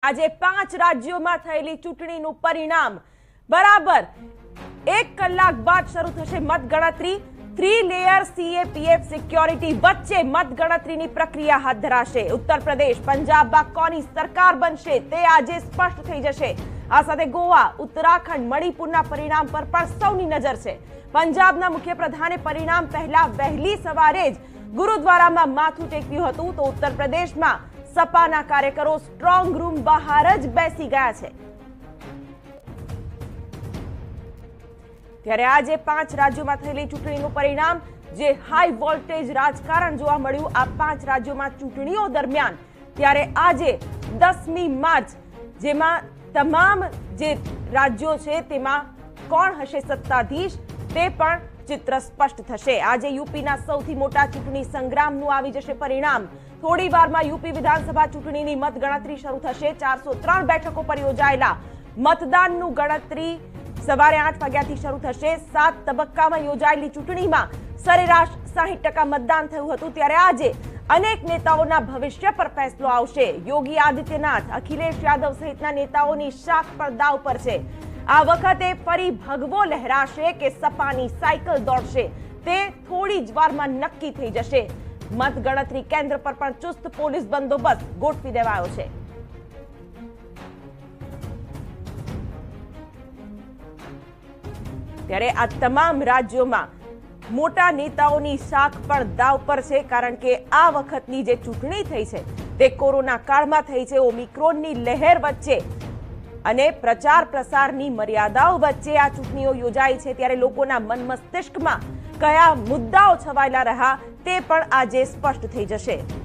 આજે 5 રાજ્યોમાં થયેલી ચૂંટણીનું પરિણામ બરાબર 1 કલાક બાદ શરૂ થશે મતગણતરી। 3 લેયર સીએપીએફ સિક્યોરિટી વચ્ચે મતગણતરીની પ્રક્રિયા હાથ ધરાશે। ઉત્તર પ્રદેશ પંજાબમાં કોની સરકાર બનશે તે આજે સ્પષ્ટ થઈ જશે। આ સાથે ગોવા, ઉત્તરાખંડ, મણિપુરના પરિણામ પર પણ સૌની નજર છે। પંજાબના મુખ્યપ્રધાને પરિણામ પહેલા વહેલી સવારે જ ગુરુદ્વારામાં માથું ટેક્યું હતું, તો ઉત્તર પ્રદેશમાં સપાના કાર્યકરો સ્ટ્રોંગ રૂમ બહાર જ બેસી ગયા છે। ત્યારે આજે 5 રાજ્યોમાં થયેલી ચૂંટણીનું પરિણામ જે હાઈ વોલ્ટેજ રાજકારણ જોવા મળ્યું આ 5 રાજ્યોમાં ચૂંટણીઓ દરમિયાન, ત્યારે આજે 10મી માર્ચ જેમાં તમામ જે રાજ્યો છે તેમાં કોણ હશે સત્તાધીશ તે પણ ચિત્ર સ્પષ્ટ થશે। આજે યુપીના સૌથી મોટા ચૂંટણી સંગ્રામનું આવી જશે પરિણામ। થોડી વારમાં યુપી વિધાનસભા ચૂંટણીની મતગણતરી શરૂ થશે। 403 બેઠકો પર યોજાયેલા મતદાનનું ગણતરી સવારે 8 વાગ્યાથી શરૂ થશે। 7 તબક્કામાં યોજાયેલી ચૂંટણીમાં સરેરાશ 60% મતદાન થયું હતું, ત્યારે આજે અનેક નેતાઓના ભવિષ્ય પર ફેસલો આવશે। યોગી આદિત્યનાથ, અખિલેશ યાદવ સહિતના નેતાઓની શાખ પર દાવ પર છે। આ વખતે ફરી ભગવો લહેરાશે કે સપાની સાયકલ દોડશે તે થોડી જ વારમાં નક્કી થઈ જશે। મતગણતરી કેન્દ્ર પર પણ ચુસ્ત પોલીસ બંદોબસ્ત ગોઠવી દેવાયો છે। ત્યારે આ તમામ રાજ્યોમાં મોટા નેતાઓની શાખ પણ દાવ પર છે, કારણ કે આ વખતની જે ચૂંટણી થઈ છે તે કોરોના કાળમાં થઈ છે। ઓમિક્રોનની લહેર વચ્ચે અને પ્રચાર પ્રસારની મર્યાદાઓ વચ્ચે આ ચૂંટણીઓ યોજાઈ છે, ત્યારે લોકોના મન મસ્તિષ્કમાં કયા મુદ્દાઓ છવાયેલા રહ્યા તે પણ આજે સ્પષ્ટ થઈ જશે।